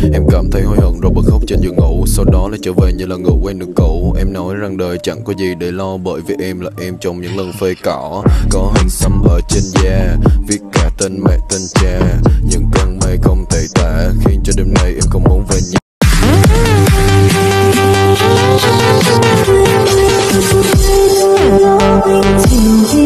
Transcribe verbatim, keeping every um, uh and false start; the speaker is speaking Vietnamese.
Em cảm thấy hối hận rồi bật khóc trên giường ngủ. Sau đó lại trở về như là người quen được cũ. Em nói rằng đời chẳng có gì để lo, bởi vì em là em trong những lần phơi cỏ. Có hình xăm ở trên da, viết cả tên mẹ tên cha. Những cơn mây không thể tả, khiến cho đêm nay em không muốn về nhà. Tình